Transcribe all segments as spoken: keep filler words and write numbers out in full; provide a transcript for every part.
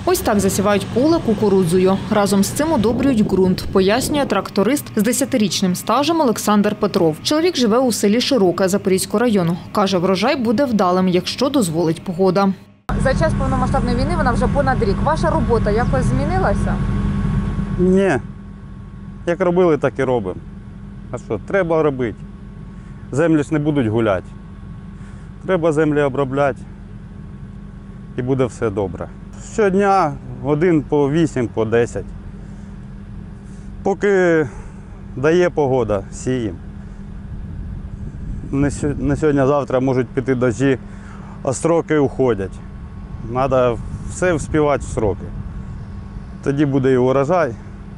Ось так засівають поле кукурудзою. Разом з цим удобрюють ґрунт, пояснює тракторист з десятирічним стажем Олександр Петров. Чоловік живе у селі Широке Запорізького району. Каже, врожай буде вдалим, якщо дозволить погода. За час повномасштабної війни вона вже понад рік. Ваша робота якось змінилася? Ні. Як робили, так і робимо. А що, треба робити. Землі ж не будуть гуляти. Треба землі обробляти і буде все добре. Щодня годин по вісім, по десять. Поки дає погода, сіємо. Не сьогодні-завтра можуть піти дощі, а строки уходять. Треба все вспівати в сроки. Тоді буде і урожай,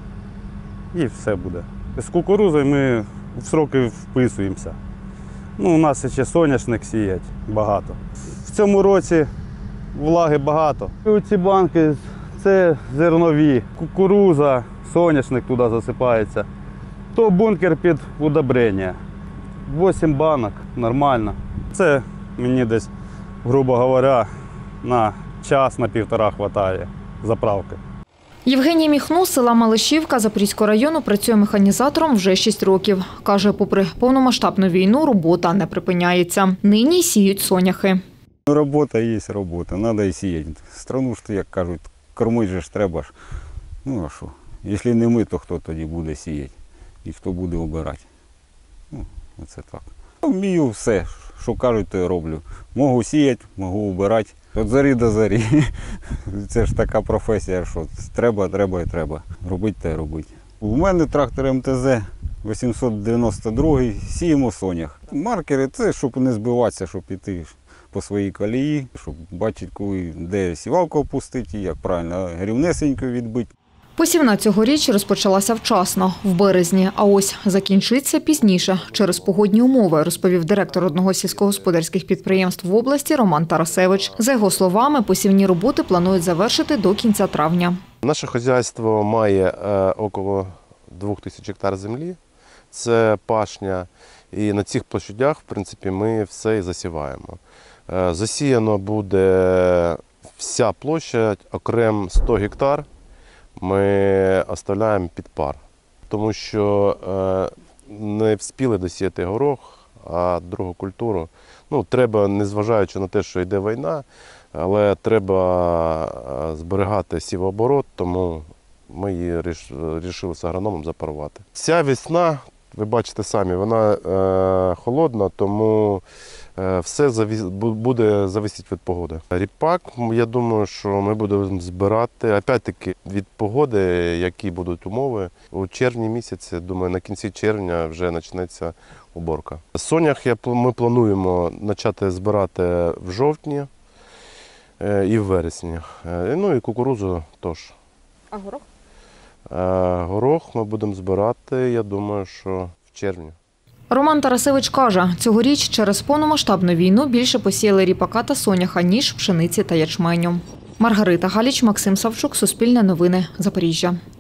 і все буде. З кукурудзою ми в сроки вписуємося. Ну, у нас ще соняшник сіять багато. В цьому році влаги багато. Ці банки – це зернові, кукурудза, соняшник туди засипається. То бункер під удобрення. вісім банок, нормально. Це мені десь, грубо говоря, на час, на півтора вистачає заправки. Євгеній Міхно з села Малишівка Запорізького району працює механізатором вже шість років. Каже, попри повномасштабну війну, робота не припиняється. Нині сіють соняхи. Робота є робота, треба і сіяти. Страну ж, як кажуть, кормити же ж треба ж. Ну а що, якщо не ми, то хто тоді буде сіяти і хто буде обирати. Ну, оце так. Вмію все, що кажуть, то я роблю. Можу сіяти, можу обирати. Від зорі до зорі. Це ж така професія, що треба, треба і треба. Робити та й робити. У мене трактор ем те зет вісімсот дев'яносто два, сіємо сонях. Маркери – це щоб не збиватися, щоб піти по своїй колії, щоб бачити, коли де сівалку опустити, як правильно рівнесенько відбити. Посівна цьогоріч розпочалася вчасно, в березні, а ось закінчиться пізніше через погодні умови, розповів директор одного з сільськогосподарських підприємств в області Роман Тарасевич. За його словами, посівні роботи планують завершити до кінця травня. Наше хазяйство має около двох тисяч гектар землі, це пашня, і на цих площадях, в принципі, ми все і засіваємо. Засіяно буде вся площа, окремо сто гектар. Ми оставляємо під пар, тому що не встигли досіяти горох, а другу культуру. Ну, треба, незважаючи на те, що йде війна, але треба зберігати сівооборот, тому ми її вирішили з агрономом запарувати. Ця весна, ви бачите самі, вона холодна, тому все буде залежати від погоди. Ріпак, я думаю, що ми будемо збирати, опять-таки, від погоди, які будуть умови. У червні місяці, думаю, на кінці червня вже почнеться уборка. Сонях ми плануємо почати збирати в жовтні і в вересні. Ну і кукурудзу теж. А горох? Горох ми будемо збирати, я думаю, що в червні. Роман Тарасевич каже, цьогоріч через повномасштабну війну більше посіяли ріпака та соняха, ніж пшениці та ячменю. Маргарита Галіч, Максим Савчук, Суспільне новини, Запоріжжя.